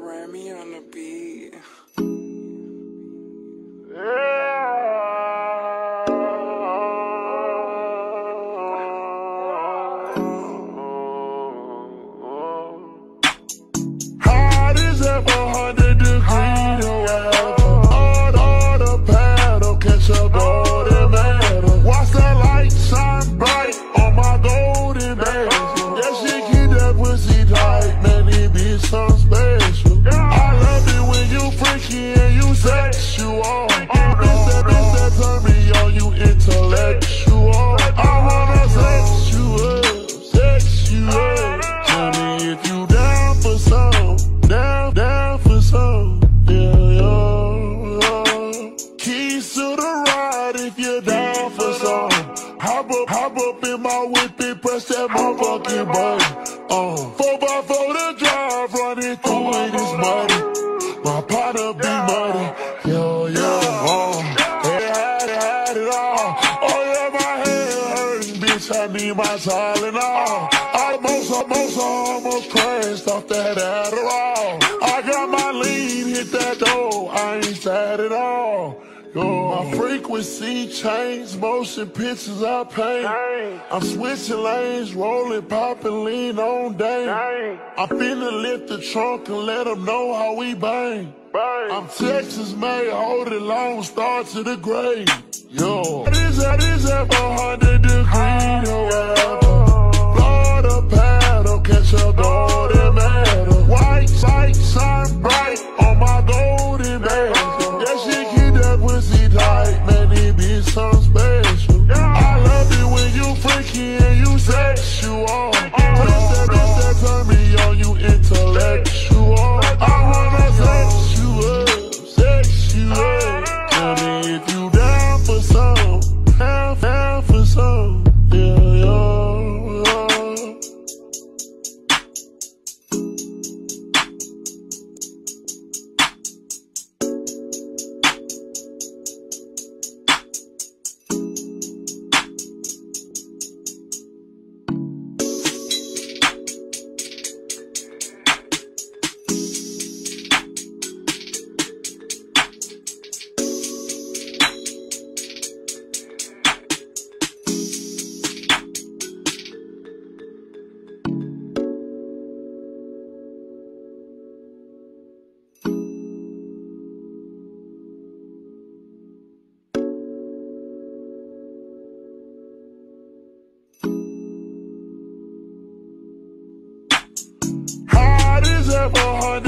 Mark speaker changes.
Speaker 1: Remy on the beat.
Speaker 2: Hot as ever, 100 degrees or weather. All the paddle, catch a golden medal. Watch the light shine bright on my golden days. That shit keep that pussy tight, man, it be something special. I love it when you freaky and you sexual. Bitch that turn me on, you intellectual. I wanna sex you up, sex you up. Tell me if you down for some, down for some. Yeah. Keys to the ride if you're down for some. Hop up in my whip and press that motherfucking button. 4x4 the drive, running through it is muddy. My partner be muddy, had it all. Oh yeah, my head hurting, bitch, I need my Tylenol. I almost crashed off that Adderall. I got my lean, hit that door, I ain't sad at all. My frequency changed, motion pictures I paint. I'm switching lanes, rolling, popping, lean on dang. I'm finna lift the trunk and let them know how we bang. I'm Texas made, hold it long, start to the grave. That is at 100 degrees or weather. Florida paddle, catch a golden medal. White light shine bright on my golden days. That shit keep that pussy tight, man, it be something special. I love it when you freaky and you sexual. Bitch that turn me on, you intellectual. I wanna sex you up. Tell me if you down for some, down for some. Yeah. Hot as ever, 100